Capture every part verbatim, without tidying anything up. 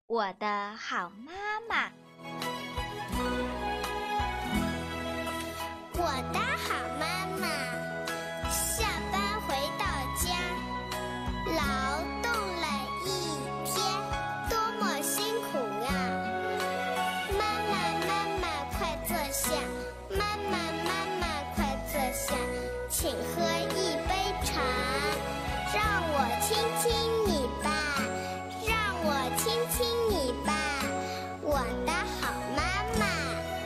我的好妈妈。 我的好妈妈，下班回到家，劳动了一天，多么辛苦啊！妈妈，妈妈，快坐下！妈妈，妈妈，快坐下，请喝一杯茶，让我亲亲你吧，让我亲亲你吧，我的好妈妈。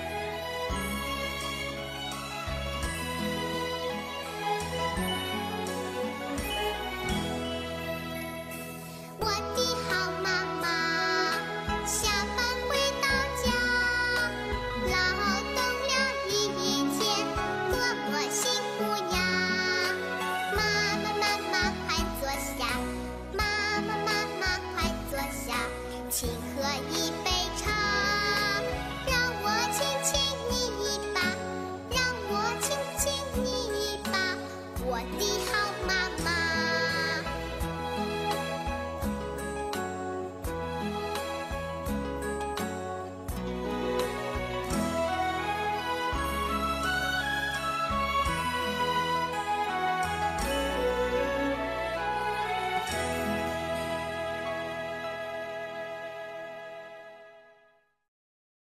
我的好妈妈，下班回到家，劳动了一天，多么辛苦呀！妈妈，妈妈，快坐下！妈妈，妈妈，快坐下！请喝一杯。